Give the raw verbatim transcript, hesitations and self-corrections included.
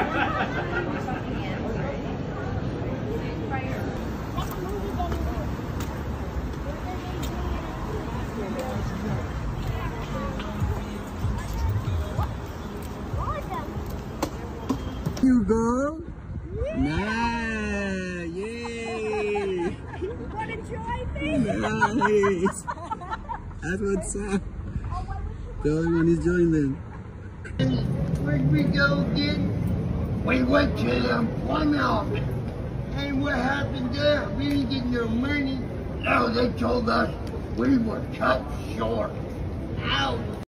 You go. Nice. Yay. What a joy, baby. Nice. That's what's up. The other one is joining them. Where'd we go again? We went to the plum office. And what happened there? We didn't get no money. No, they told us we were cut short. Ouch.